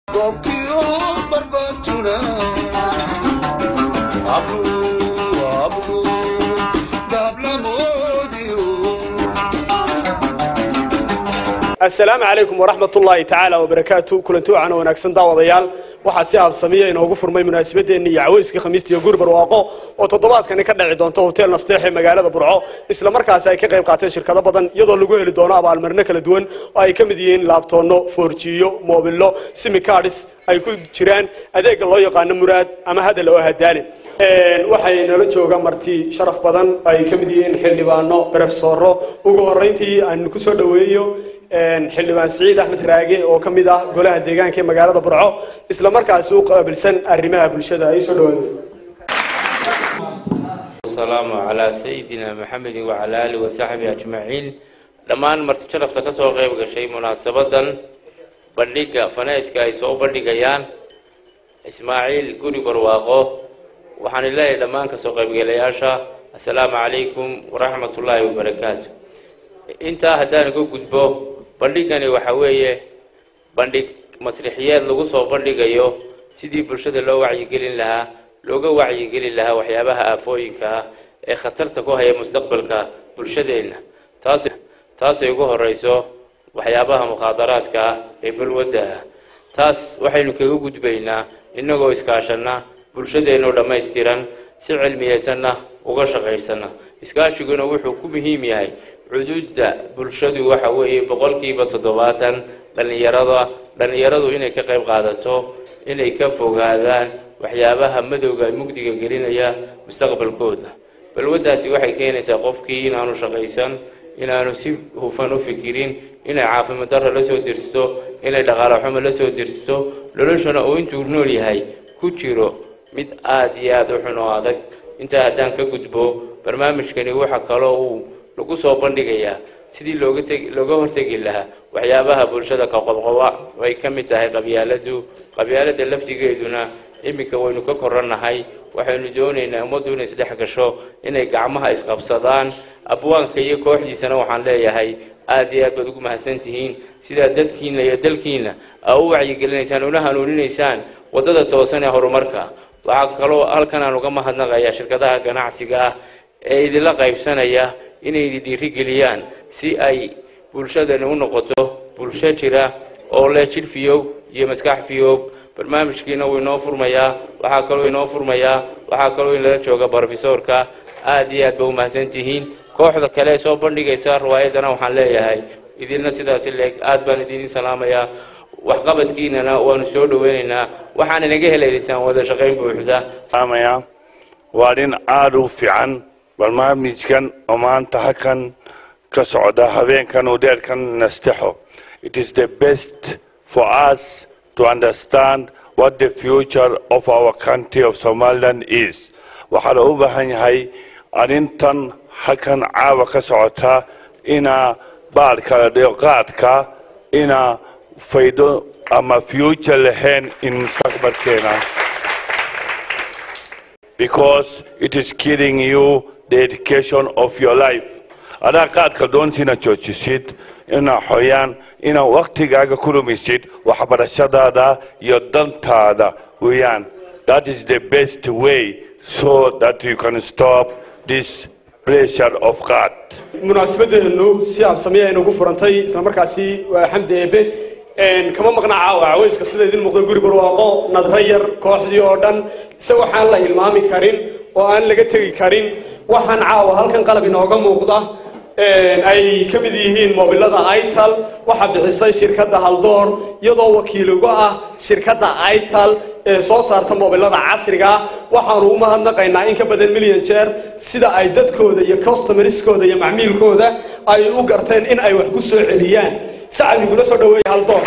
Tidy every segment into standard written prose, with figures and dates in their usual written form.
السلام عليكم ورحمة الله تعالى وبركاته كلنتو عنا ونكسن داوديال waxaa si habsamiya inoogu furmay munaasabadeenii Caweyska Khamiistii iyo Guri Barwaaqo oo toddobaadkan ka dhici doonto hotel Nasteex ee magaalada Burco isla markaas ay ka qayb qaateen shirkado badan iyadoo lagu heli doono abaalmarino kala duwan oo ay kamid yihiin laabtoono, foorjiyo, moobilo, SIM cards ay ku jiraan adeega loo yaqaan muraad ama hadal oo hadaalin waxay nala jooga marti sharaf badan ay kamid yihiin xildhibaano, professoro ugu horeyntii aan ku soo dhaweeyo xildhibaan Saciid Axmed Raage oo kamid ah golaha deegaanka ee magaalada Burco isla markaas uu qaabilsan arrimaha bulshada ay soo dhawaado salaamu ala sayidina Muhammad wa ala alihi wa sahbihi ajma'in dhamaan marti sharafta ka soo qayb gashay munaasabadan bandhiga faneedka ay soo bandhigayaan Ismaaciil Guri Barwaaqo waxaan ilaahay dhamaan ka soo qayb galayaasha assalaamu alaykum wa rahmatullahi wa barakatuh inta haddaan ugu gudbo bandhigani waxa weeye bandhig masrixiyeed lagu soo bandhigayo sidii bulshada loo wacyigelin lahaa looga wacyigelin lahaa waxyaabaha aafooyinka ee khatarta ku haya mustaqbalka bulshadeena taas ay ugu horeyso waxyaabaha muqaadaraadka ee balwada taas waxaynu kaga gudbaynaa inagoo iskaashana bulshadeena dhameystiran si cilmiyeysanna uga shaqeysana iskaashiguna wuxuu ku muhiim yahay xuduudda bulshadu waxa weeye 70% dhalinyaradu inay ka qayb qaadato inay ka fogaadaan waxyaabaha madowga mugdiga gelinaya mustaqbalkooda balwadaasi waxay keenaysaa qofkii inaanu shaqeysan inaanu si hufan u fikirin inay caafimaad darro la soo dirto inay dhaqaale xumo la soo dirto noloshana oo intuu nool yahay ku jiro mid aad iyo aad u xun oo adag inta haddaan ka gudbo barnaamijkani waxa kale oo lagu soo bandhigayaa sidii looga hortagi lahaa waxyaabaha bulshada ka qodqowa way ka mid tahay qabyaalada laftigeeduna iminka waynu ka koranahay waxaynu doonaynaa ummaddu inay isdhex gasho inay gacmaha isqabsadaan abwaanka iyo kooxdiisana waxaan leeyahay aad iyo aad baad ugu mahadsantihiin sida dadkiina iyo dalkiina u wacyigelinaysaan una hanuuninaysaan wadada toosan ee horumarka waxa kaloo halkan aan uga mahadnaqayaa shirkadaha ganacsiga ee idila qaybsanaya inay dhiirigeliyaan si ay bulshadana u noqoto bulsho jira oo leh jir fiyow iyo maskax fiyow barnaamijkiina wuu inoo furmayaa waxa kaloo in la jooga professorka aad iyo aad baa u mahadsantihiin kooxda kale soo bandhigaysa riwaayadana waxaan leeyahay idinna sidaas leeg aad baan idin salaamayaa waxqabadkiinana waanu soo dhaweynaynaa waxaan inaga helaysaan wada shaqayn buuxda saamaya waarin aad u fiican barnaamijkan oo maanta halkan ka socda habeenkan oo dheerkan nasteexo it is the best for us to understand what the future of our country of Somaliland is waxaa u baahan yahay arintan halkan caawa ka socota ina baarka qaadka ina faydo ama future lahayn in mustaqbalkeena because it is killing you the education of your life ada qaadka doontina joojisid ina xoyaan ina waqtigaaga ku lumisid waxbarashadaada iyo dantaada weeyaan that is the best way so that you can stop this pressure of God munaasabadeenu si habsamiya inoogu furantay isla markaasi waa xamdeebe kama maqnaa Caweyska sida idin muuqdo Guri Barwaaqo nadrayar kooxdii oo dhan isaga waxaan la hilmaami karin oo aan laga tagi karin waxaan caawa halkan qalab inooga muuqda ay kamid yihiin mobilada Itel waxa bixisay shirkadda Haldoor iyadoo wakiil uga ah shirkadda Itel ee soo saarta mobilada casriga waxaan u mahadnaqaynaa in ka badan milyan jeer sida ay dadkooda iyo customerskooda iyo macmiilkooda ay u garteen in ay wax ku soo celiyaan sacad igula soo dhaweeyay Haldoor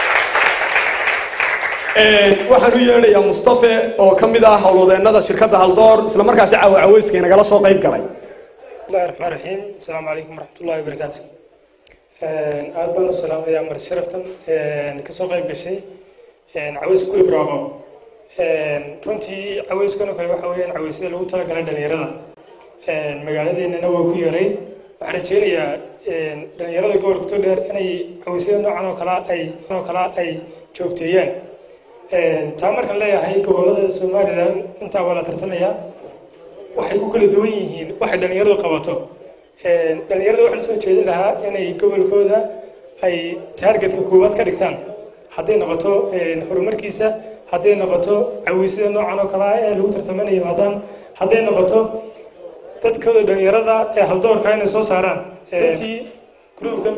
waxaan u yeedhayaa Mustafa oo kamid ah hawlwadeennada shirkadda Haldoor isla markaas Caweyska nagala soo qayb galay بسم الله الرحمن الرحيم السلام عليكم ورحمة الله وبركاته أهلا وسهلا يا عمر شرفتن كسوق بشيء Caweyska Guri Barwaaqo runtii Caweyskana kale waxa weeyaan Caweyska lagu tala galay dhalinyarada magaaladeena waa ku yaray waxaan rajeynayaa dhalinyarada gobolka Togdheer inay Caweyska noocan oo kala ay joogteeyaan تامر كان ليه هاي قبلة السومالي لان انت ولا ترتميا waxay ku kala duwan yihiin waxa dhalinyaradu qabato dhalinyaradu waxa soo jeedin lahaa inay gobolkooda ay targetka koowaad ka dhigtaan haday noqoto horumarkiisa haday noqoto cawisida noocan oo kala ah ee lagu tartamanayo maadaan haday noqoto dadkooda dhalinyarada ee haldoorka inay soo saaraan intii groupkan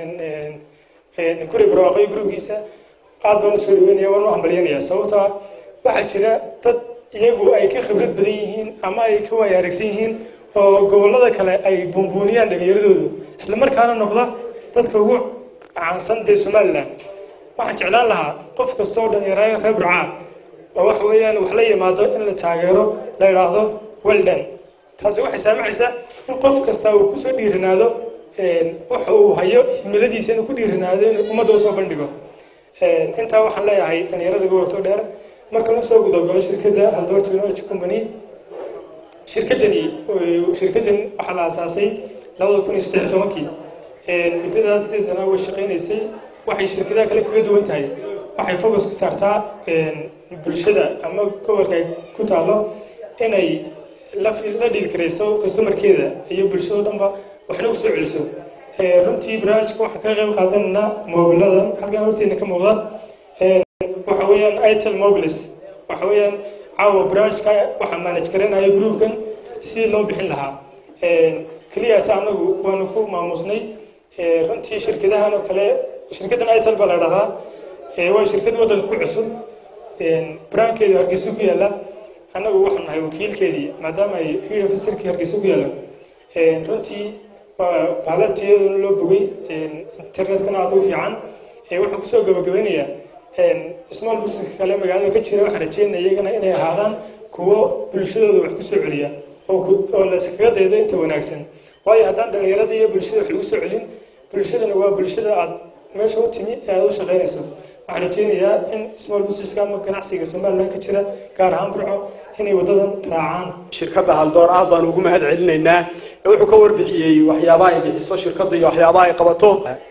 kuri barwaaqay groupkiisa aad baan soo dhaweynaya waan u hambalyeynaya sababtoo waxa jira dad iyagu ay ka khibrad badan yihiin ama ay ka waayaragsan yihiin oo gobolada kale ay buunbuuniyaan dhalinyaradoodu isla markaana noqda dadka ugu caansan ee Soomaaliland waxaan jeclaan lahaa qof kasta oo dhalinyaro reer Burca oo wax weeyaan wax la yimaado in la taageero la yiraahdo well done taasi waxay saamixaysaa in qof kasta uu ku soo dhiiranaado waxa uu hayo himiladiisa inuu ku dhiiranaado in ummadda soo bandhigo inta waxaan leeyahay dhalinyarada gobolka dheer marka la soo gudagalo shirkadda Haldoor Technology Company shirkadan waxa la aasaasay 2016 muddadaas sidana way shaqeynaysay waxay shirkadaha kale kaga duwan tahay waxay focus ka saartaa bulshada ama gobolka ku taalo inay la dhiilkareyso customerkeeda iyo bulshada dhanba waxna ku soo celiso runtii barnaamijka waxaan ka qayb qaadanaa moobiladan halkan horteena ka muuqda waxa weeyaan itel mobiles waxa weeyaan caawa barnaamijka waxaan manage garanayo groupkan si loo bixin lahaa kaliya ta anagu waanu ku maamusnay runtii shirkadahan oo kale shirkadan itel baa la dhahaa waa shirkad wadanka ku cusub brankeedu Hargeysa ku yaala anagu waxaan nahay wakiilkeedii maadaama ay university Hargeysa ku yaala runtii baalateedu loo bogay internetkana aad u fiican waxaan kusoo gabagabeynayaa small business kale magaalada ka jira waxaan rajeynayaa iyagana inay ahaadaan kuwo bulshadooda wax ku soo celiya oo la iskaga daydo inta wanaagsan waayo haddaan dhalinyarada iyo bulshada wax lagu soo celin bulshadana waa bulshada aad meesha u timi ee aad u shaqeynayso waxaan rajeynayaa in small business ama ganacsiga Soomaaliland ka jira gaar ahaan Burco inay wadadan raacaan shirkadda Haldoor aad baan ugu mahad celinaynaa wuxuu ka warbixiyay waxyaabaha ay bixiso shirkadda iyo waxyaabaha ay qabato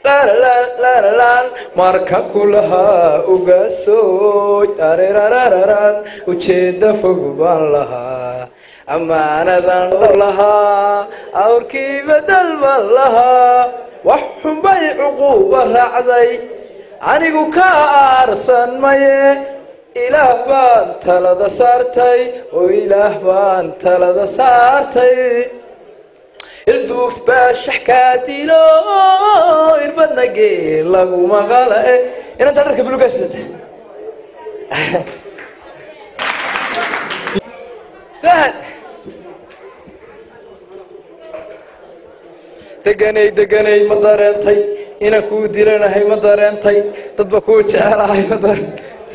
marka kulaha uga soo tararararan ujeeda fog baan lahaa amaanadan lahaa awrkii badal baan lahaa wax xunbay uquba raacday anigu ka aarsan maye ilaah baan talada saartay oo ilaah baan talada saartay الدوف باشح كاتيلو إربنا جيل لقو مغالة إنا تركب له قصة سهل دقني مدارنتي إنا كودي لنا هاي مدارنتي تطبقوا جعل هاي مدارن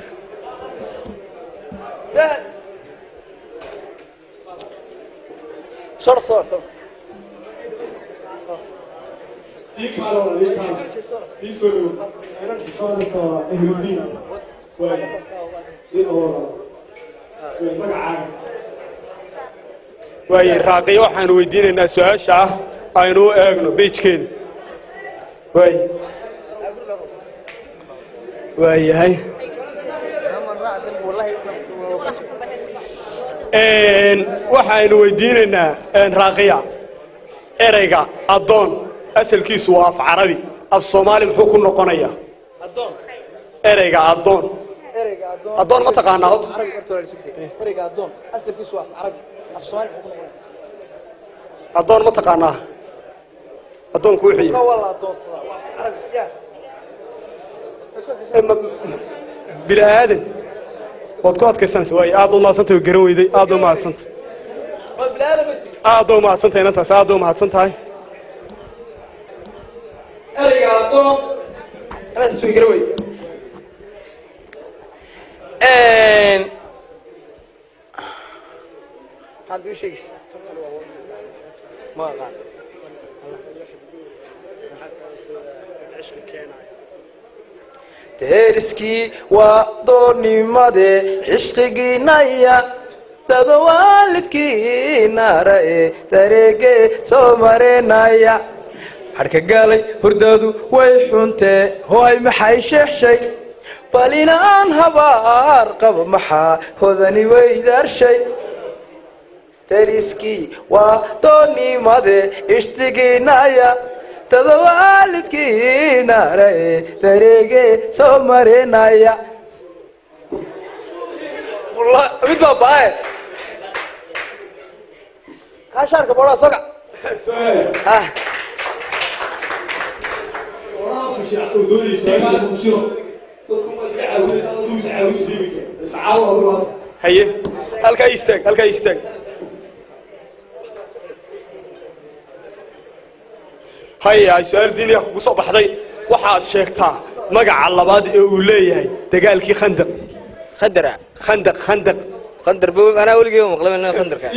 سهل صور way raaqay waxaan weydiinaynaa su'aasha aynu eegno beejkeeda way waxaanu weydiinaynaa raaqiya ereyga adoon asalkiisu waa af carabi af Soomaali muxuu ku noqonayaa adoon ereyga adoon ma taqaanaa hada ereyga adoon asalkiisu waa af carabi af Soomaali muxuu ku noqonayaa adoon ma taqaanaa adoonku wuxuu yahay wala adoon waa af carabi bila aadan wad ku adkaysanaysaa way aad u maadsantahay garan weyday aad u maadsantahay aad u maadsantahay intaas aad u maadsantahay ereygaado ana soo garaway hadii sheeg ma qaan teeriski waa doonimade ishqiginaya dadwaalidkii naarae tareege soo marenaya harka galay hurdadu way xuntee hooy maxay sheexshay balinaan habaar qaba maxaa hodani weydaarshay dariskii waa doonnimade ishtigiinaya dada waalidkiinare dareege soo marinaya mid baa baae kaashaarka boodhaa soga haye halkaa istaag halkaa istaag haya su-aal diiniya kugu soo baxday waxaad sheegtaa magaca labaad ee uu leeyahay dagaalkii khandaq خندرة khandaq khandaq خندر بو أنا أقول يوم قبل إنه خندر كان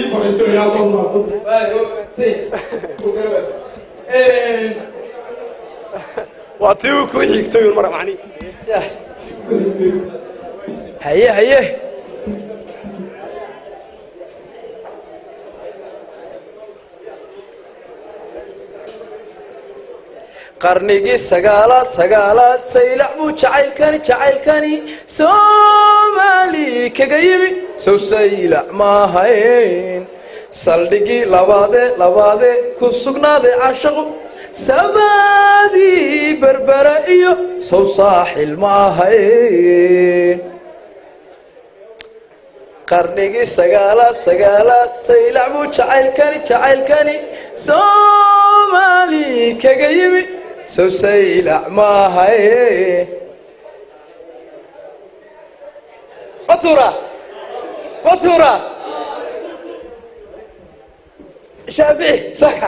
waa tii uu ku xigtay mar macni haye haye qarnigii sagaalaad saylac buu jacaylkani soomaali kaga yimi sow saylac maahayn saldhigii labaade ku sugnaaday caashaqu samaadii berbera iyo sow saaxil maahayn qarnigii sagaalaad saylac buu jacaylkani soomaali kaga yimi sow saylac maahayn watura shaafici saka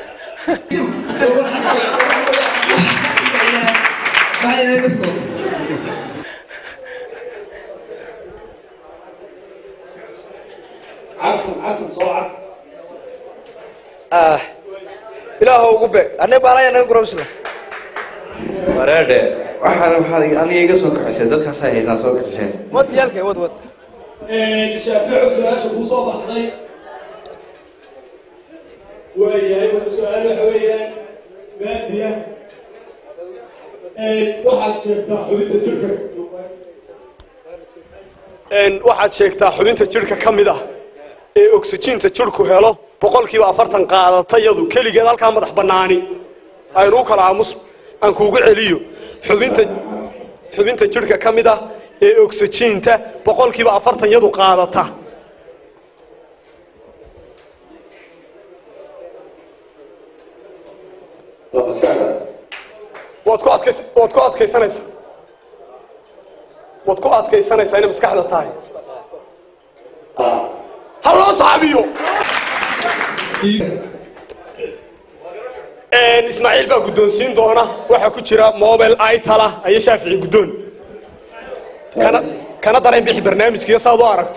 ilaahu ugu beeg anay baalaya naga gurabsna ورادة waxaan aniga iga soo kaxisay dadkaas ay haysan soo kaxisay wad yaalkay wad shaafici su-aasha kuu soo baxday waayahay waa su-aal waxa weeyaan maadiya waxaad sheegtaa xubinta jirka waxaad sheegtaa xubinta jirka ka mid ah ee oksijiinta jirku helo 40% qaadata iyadu keligeed halkaa madax bannaani aynu u kala aamus aan kuugu celiyo xubinta jirka ka mid ah ee oksijiinta 40% iyadu qaadata waad ku adkaysanaysaa inay maskaxda tahay ha loo saabiyo ismaaciil baa guddoonsiin doona waxaa ku jira mobile itala ayaa shaafici guddoon kana dareen bixi barnaamijkiiyo saad u aragto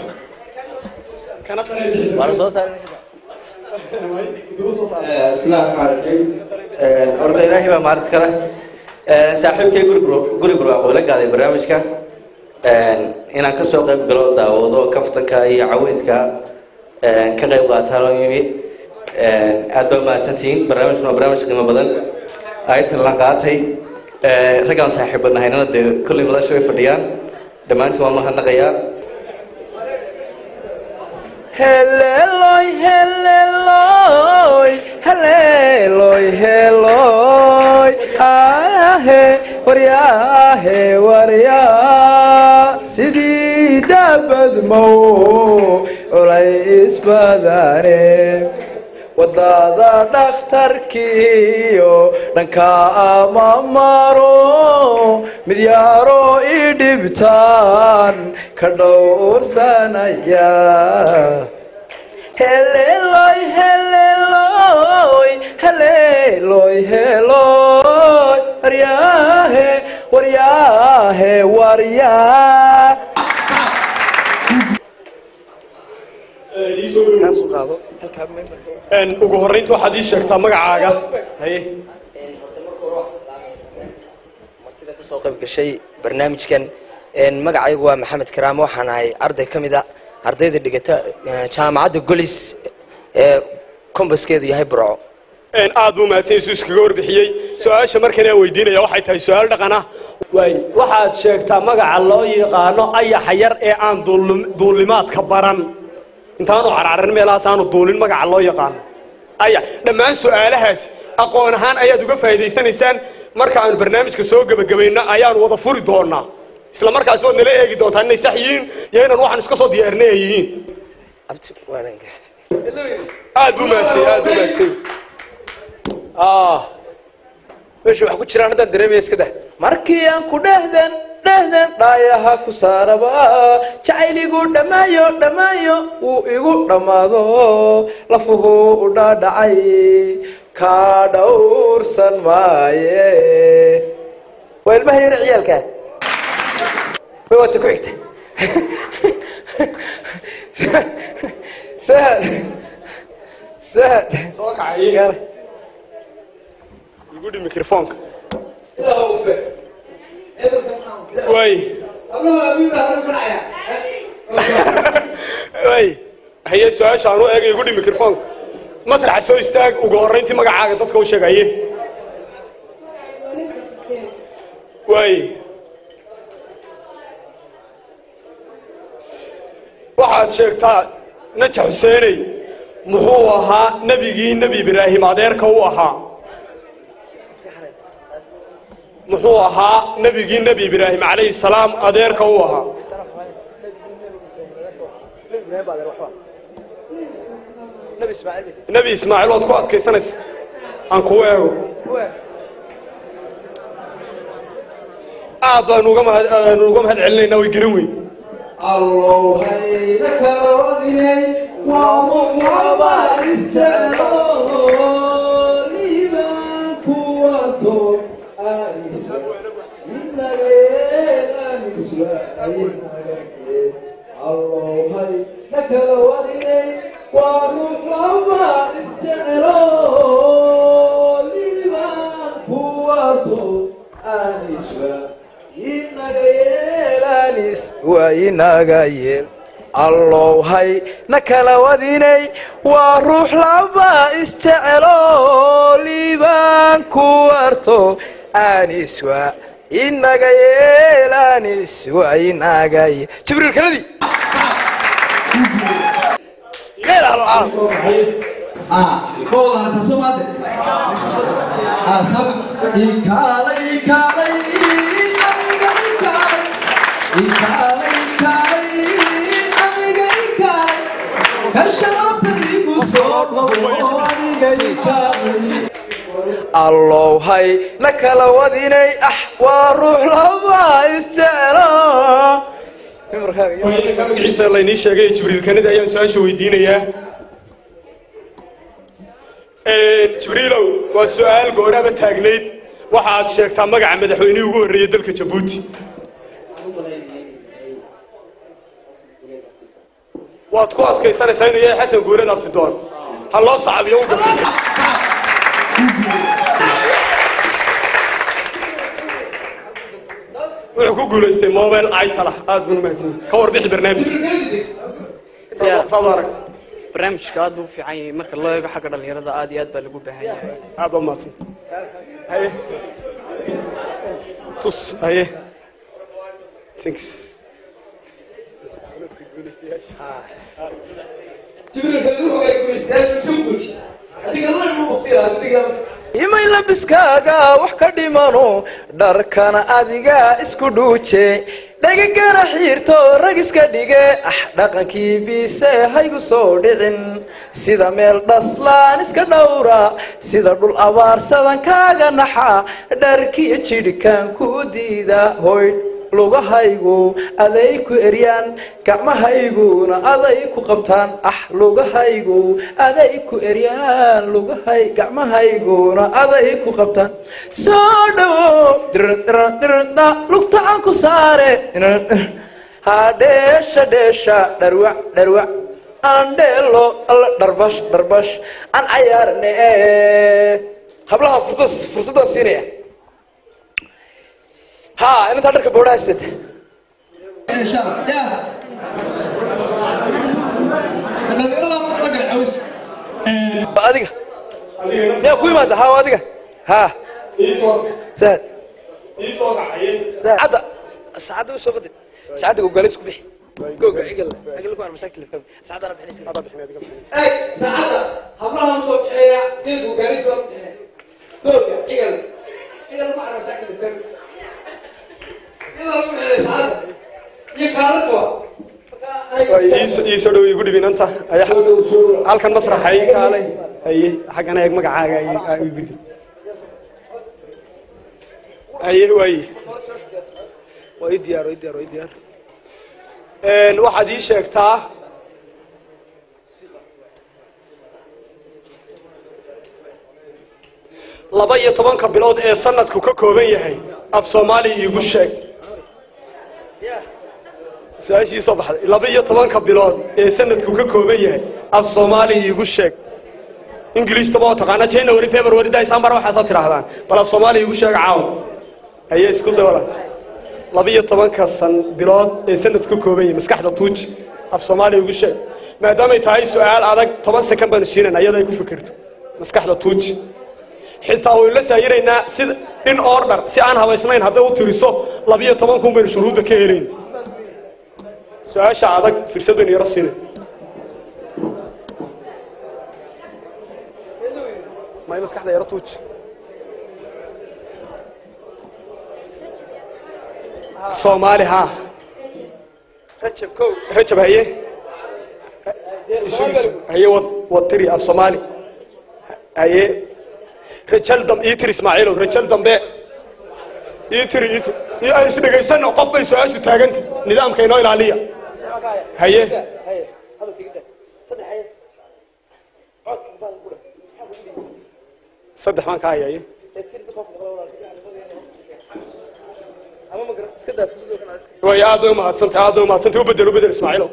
horta ilaahay baa mahad iskale saaxiibkay guri barwaaqo la gaaday barnaamijka inaan ka soo qayb galo daawado kaftanka iyo caweyska ka qayb qaataan oo yimi aad baa mahadsantihiin barnaamijkuna waa barnaamij qiimo badan aytan la qaatay raggaan saaxiiba nahaynana dee kolley madasha way fadhiyaan dhammaantiin waan mahadnaqayaa Helloy, ahe, warya, sidii dabad mow, ulay isbadane, wadada dhakhtarkiyo dhanka ama maro, mid yaro idhibtaan ka dhowrsanaya. Helloy, warya. ugu horreynta waxaad ii sheegtaa magacaaga haye martida ka soo qayb gashay barnaamijkan magacaygu waa maxamed karaam waxaan ahay arday ka mid ah ardayda dhigata jaamacadda golis ee kombaskeedu yahay burco aad buu mahadsan isu iskaga warbixiyey su-aasha markan aan weydiinaya waxay tahay su-aal dhaqan ah waay waxaad sheegtaa magaca loo yaqaano ayaxa yar ee aan duulimaadka baran intaanu carcarin meelahaas aanu duulin magaca loo yaqaano aya dhammaan su'aalahaas aqoon ahaan ayaad uga faa'iidaysanaysaan marka aanu barnaamijka soo gabagabayno ayaanu wada furi doonaa isla markaas waad nala eegi doontaa inay sax yihiin iyo inaan waxaan iska soo diyaarinay ay yihiin aad buu maadsay meesha wax ku jiraan haddaan dareemaya iska dah markii aan ku dhehden dhaayaha ku saaraba jacayligu dhammaayo wuu igu dhammaado lafuhu u dhaadhacay kaa dhowrsan maaye waa ilmaha yar ciyaalkaa way waata ku xigta sahad soo kacay igu dhimi mikrofoonka way haye su-aashaan u eegay igu dhimi mikrofoonka masraxa soo istaag ugu horrayntii magacaaga dadka u sheegaye way waxaad sheegtaa naja xuseeney muxuu ahaa nebigii nebi ibraahim adeerka u ahaa muxuu ahaa nebigii nebi ibraahim calayhi salaam adeerka u ahaa nebi ismaaciil ood ku adkaysanaysa aan kuu eego aad baanu uga mahad celinaynaa way garan weyn allow hayna kala wadinay waa muxaba istalo liban kuwato aniswa allow hayna kala wadinay waa muxaba istalo liban kuwato aniswa allow hay na kala wadinay waa ruux laba isjecelo liibaan ku warto aniswa inaga yeel aniswa inaga yeel jibriil kanadi allow hay na kala wadinay waa ruux laba isjecelo magaciisa laynii sheegay jibriil kanadi ayaan su-aasha weydiinayaa jibriilow waa su-aal gooraaba taagnayd waxaad sheegtaa magaca madaxweynihii ugu horreeyey dalka jabuuti waad ku adkaysanaysaa inuu yahay xasan guurad abtidoon ha loo sacabiyo u gartay wuxuu ku guulaystay mobile itala aad buu mahadsan ka warbixi barnaamijka saad arag barnaamijka aad buu fiican yahay marka loo eego xagga dhalinyarada aad iyo aad baa lagu baahan yahay aad baa mahadsan haye tus haye thanks imay labiskaaga wax ka dhimano dharkana adiga isku dhuuje dhagagana xiirto rag iska dhige dhaqankii biise haygu soo dhicin sida meel dhaslaan iska dhowra sida dhul abaarsadan kaaga naxa dharkiyo jidhkan ku diida hoy lugahaygu aday ku eryaan gacmahayguna aday ku qabtaan lugahaygu aday ku eryaan gacmahayguna aday ku qabtaan soo dhawo lugta aan ku saare dheesha dharwac aan dheelo alla dharbash aan cayaarne hablaha fursadaan siinaya inta dharka boodhaha sita adiga miyaa ku imaada adiga saad iisoo kaxaye saacadda u soo qaday saacadda gogalis ku bixi goga cigal ku aan masaakil fahmi saacadda bixinaysa saacadda hablaha soo bixiya dil gogalis soo bixiya goga cigal ma aan masaakil fahmi iisoo dhow igu dhibin anta halkan masraxay kaalay haye xaggana eeg magacaaga igu gudib haye waaye way diyaar waxaad ii sheegtaa laba iyo tobanka bilood ee sanadku ka kooban yahay af soomaali iigu sheeg su-aashii soo baxday 12 bilood ee sanadku ka kooban yahay af soomaali iigu sheeg ingiliis taba taqaana January February December waxaad tiraahdaan bal af soomaali iigu sheeg caaw ayay isku dawla 12 bilood ee sanadku ka kooban yahay maskaxda tuuj af soomaali iigu sheeg maadaama ay tahay su'aal adag 10 second baan siinana iyada ay ku fikirto maskaxda tuuj xitaa way la saayiraynaa sida in order si aan habaysnayn haddii uu tiriso 12 kun baynu shuruudda ka helayn su-aasha adag fursad baynu yara siinay may maskaxda yara tuuj soomaali ha rajab haye haye wad tiri af soomaali haye rajal dam iitiri ismaaciilow rajal dambe iitiri ay isdhegaysano qof bay su-aashu taaganta nidaamka inoo ilaaliya haye saddex baan ka hayaye way aad u mahadsantahay u bedel ismaaciilow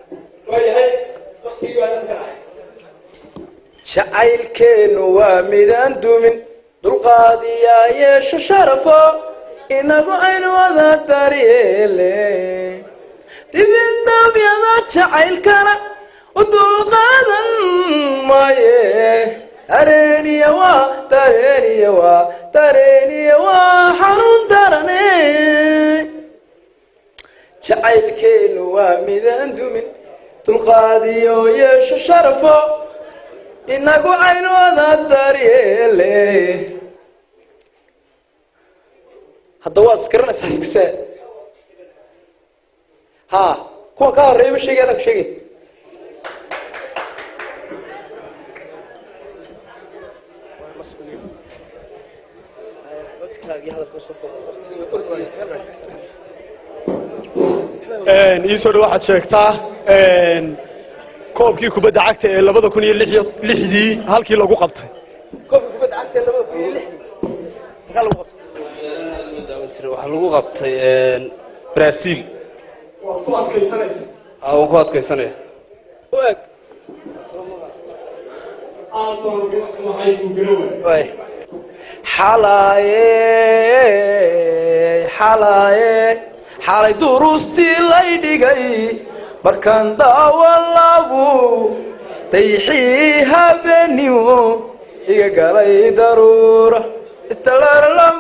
jacaylkeenu waa midaan dumin dulqaadiyaa yeesho sharafo inagu aynu wada daryeele dibindaabyada jacaylkana u dulqaadan maaye dareeniya waa xanuun darane jacaylkeenu waa midaan dumin dulqaadiyo yeesho sharafo inagu aynu wada daryeele hadda waad iskaranaysaa iskasee ha kuwa ka horreeya ma sheegay adaan ku sheegay iisoo dhow waxaad sheegtaa koobkii kubadda cagta ee 2006 halkii lagu qabtay koobkii kubadda cagta ee 2006 waxaa lagu qabtay Brazil waa ku adkaysanaysa waan ku adkaysanaya waag xalay duruustii lay dhigay markaan daawan labu dayxii habeenimo iga galay daruura istalaarlam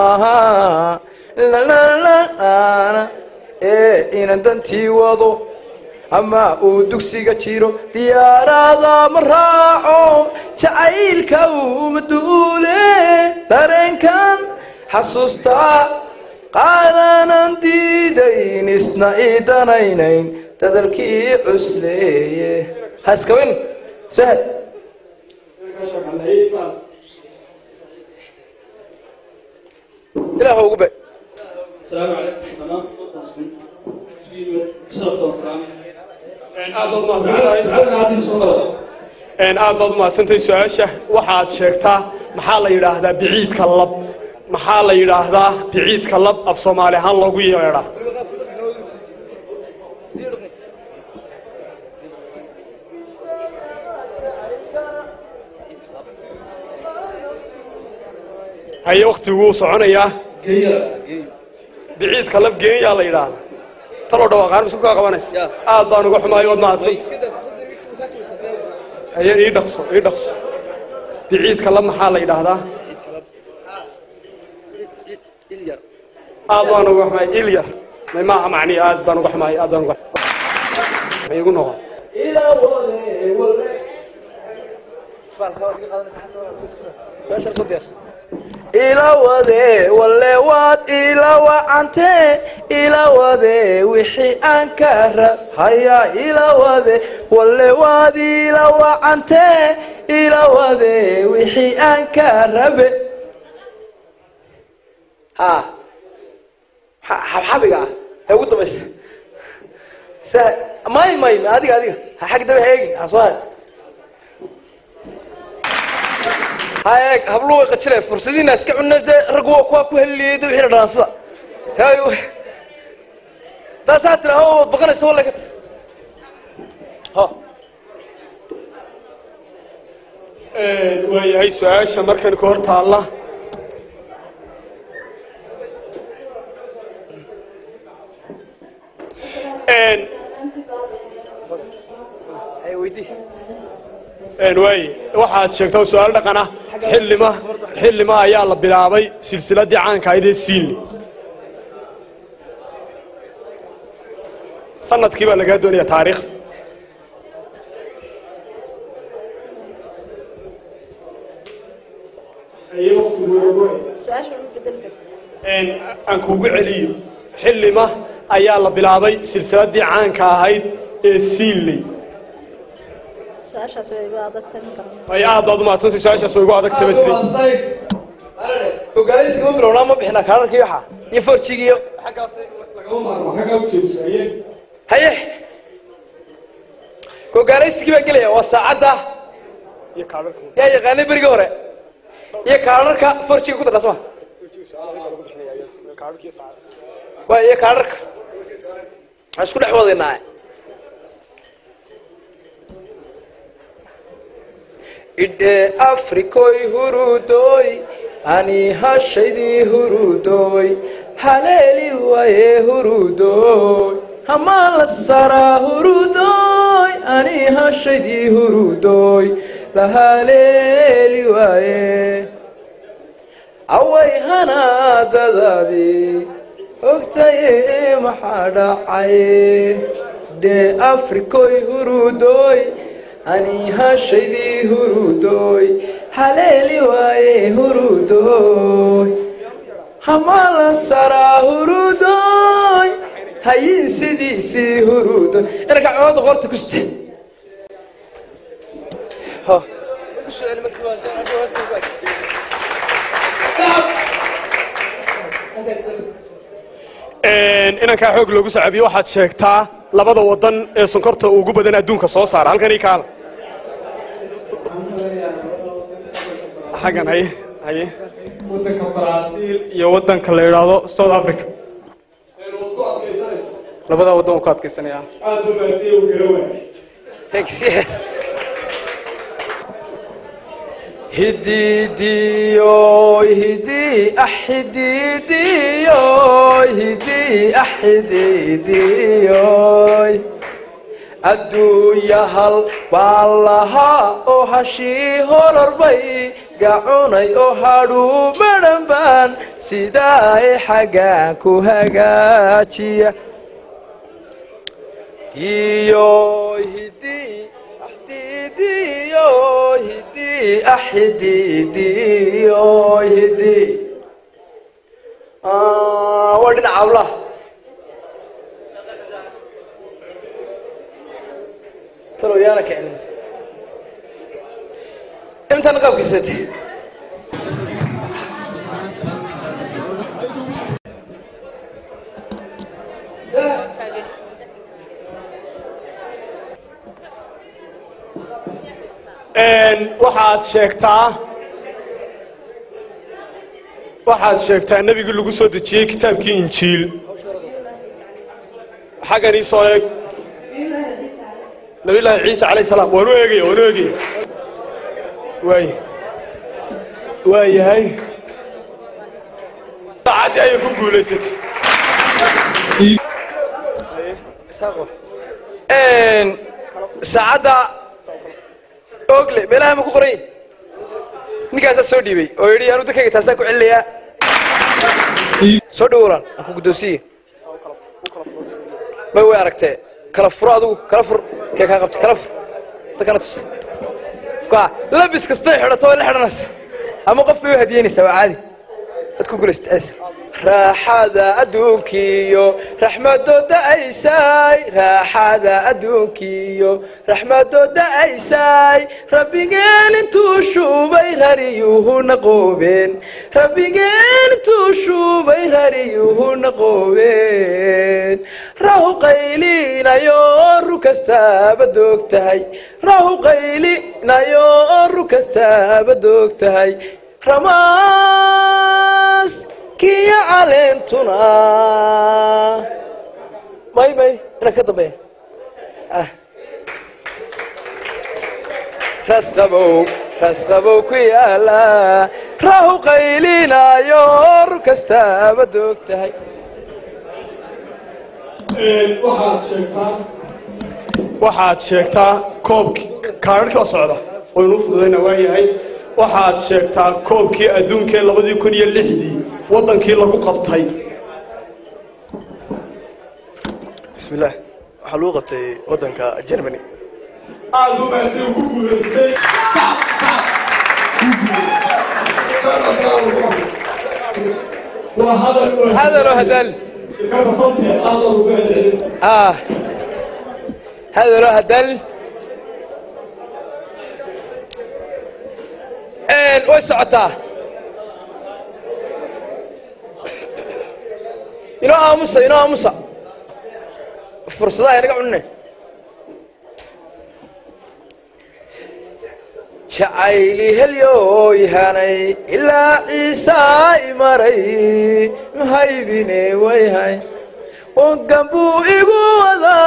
inan dantii wado ama uu dugsiga jiro diyaarada ma raaco jacaylka uma duule dareenkan xasuustaa qaadanan diidayn isna idanaynayn dadalkii cusleeye haskawin sahad ilaah ugu be السلام عليكم تمام aad baad umahadsantahay su-aasha waxaad sheegtaa maxaa la yidhaahdaa biciidka lab maxaa la yidhaahdaa biciidka lab af soomaali ahaan loogu yeedhaa haye waktigu wuu soconayaa biciidka lab geeyaa la yidhaahdaa taloo dhawaaqaan misku kaa qabanaysa aad baan uga xumaayo waad mahadsanta haye ii dhaqso biciidka lab maxaa la yidhaahdaa أبان وحماي إليار ما معني أبان وحماي أبان وحماي يقول نوع إلى ودي ولا إلى ودي ولا واد إلى وعنت إلى ودي وحي أنكر هيا إلى ودي ولا واد إلى وعنت إلى ودي وحي أنكر ها حبيبي يا ود بس ماي هذه حق ده هيجي أصوات هاي هبلوه قتله فرصتي ناس كعنا ده رجوا كوا اللي ده وحنا ناصا هاي ده ساتر هو بقنا يسوي لك ها وهي سؤال مركن كورت الله ويدي way waxaad sheegtay su'aal dhaqan ah xillima ayaa la bilaabay silsiladii caanka ahayd ee Siili sanadkii baa laga doonaya taariikh aan kuugu celiyo xillima ayaa la bilaabay silsiladii caanka ahayd ee Siili ay aad ma sansi su'aashaas way ugu adag tabatay وقاليس كم برونا ما بحنا كارن كيوحة يفرشيجيو هيه وقاليس كم بقولي وساعدة يا يغني برجورة يا كارن كا فرشيجي كده رسمه ويا كارن أشكون حوالينا إدى أفريقي هرودوي أني هشيدي هرودوي هلالي ويه هرودوي همال السرا هرودوي أني هشيدي هرودوي لهلالي ويه أوي هنا دادي أكتاي محادا عيه إدى أفريقي هرودوي أني هشيدي هرودوي هلالي واي هرودوي همال السرا هرودوي هاي سيدي سي هرودوي أنا قاعد غلط كشته ها السؤال مكتوب inanka xoog loogu sacabiyo waxaad sheegtaa labada wadan ee sonkorta ugu badan adduunka soo saar halkan ay kaala xagan hay wadanka Brazil iyo wadanka la yiraahdo South Africa labada wadan oo ka adkaysanaya aad u baasay u garowa Texas هديديو هدي أحديديو هدي أحديديو أدو يهل بالها أو هشي هربي قاعوني أو هارو مرنبان سيداي حقاكو هقاتي ديو هدي أحديديو هدي أحديديو هدي ودنا عولا ترى يانا كأن امتى نقاب قصتي waxaad sheegtaa nabiga lagu soo dejiyay kitaabkii injiil xaqani soo eeg nabi ilaahi ciise alayhi salaam waanu eegay way yahay saacadii ay ku guuleysatay saacada ogle meelaha ma ku qoray ninkaas soo dhiibay oo yiri aanu dadkayga taas ku celiyaa soo dhawoolan aan ku guddoonsiiye ma way aragtee kala furo adigu kala fur kee kaa qabtay kala fur dadkana tus labis kastay xidhato way la xidhanaysa ama qof bay u hadiyeynaysaa waa caadi ad ku guulaystaysa raaxada adduunkiyo raxmadooda aysaay raaxada adduunkiyo raxmadooda aysaay rabbigeen intuu shubay rariyuhuna qoobeen rabbigeen intuu shubay rariyuhuna qoobeen rahu qaylinayo ru kastaaba doog tahay rahu qaylinayo ru kastaaba doog tahay ramaas kiya caleentuna may ina ka dambeeya rasqabow ku yaala rahu qaylinayo ru kastaaba doog tahay waxaad sheegtaa koobkii kaadhadhka socda oo inuu fududayna waa yahay waxaad sheegtaa koobkii adduunkee 2006 waddankii lagu qabtay bismillaah waxaa lagu qabtay waddanka Germany aad u maasay ku guuleystay هذا هدل هذا له هدل وسعته إنه موسى فرصة يرجعونه شعيلي هليو يهاني إلا عيسى مري مهيبني ويهاي وقبو إيقوذا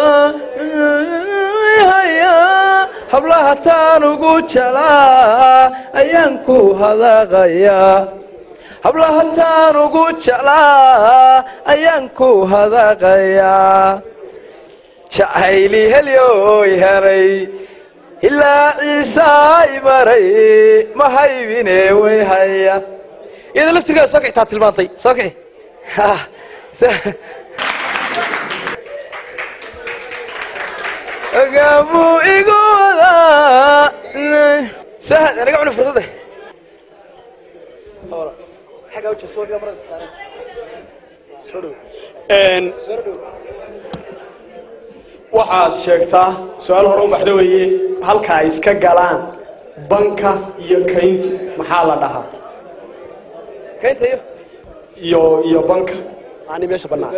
هيا حبلها تانو قوشلا أيانكو هذا غيا حبلها تانو قوشلا أيانكو هذا غيا شعيلي هليو يهاني إلا عيسى مري ما هيبيني ويهيا إذا لفت كذا ساكع تحت المنطي ساكع قاموا يقولا سهل أنا قاعد نفرضه حاجة وجه صور قبل سرو waxaad sheegtaa su'aal hore u baxda weeye halka ay iska galaan banka iyo kaynta maxaa la dhahaa kaynta iyo banka ani meesha banaa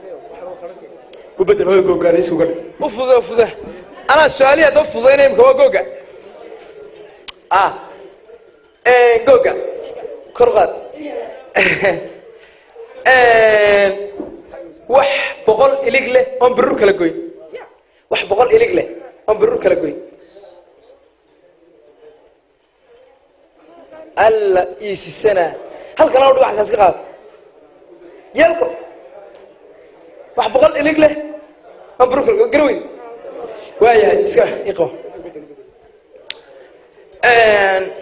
u bedel hooy googaaris uga ufuda ana su'aaliya dad fudaynay imka waa googa googa korqad wax boqol ilig leh oo biru kala gooy wax boqol ilig leh oo biru kala gooy alla isisana halka la wax asaas ka qaad yalko wax boqol ilig leh oo biru kala garway waayahay iska iqo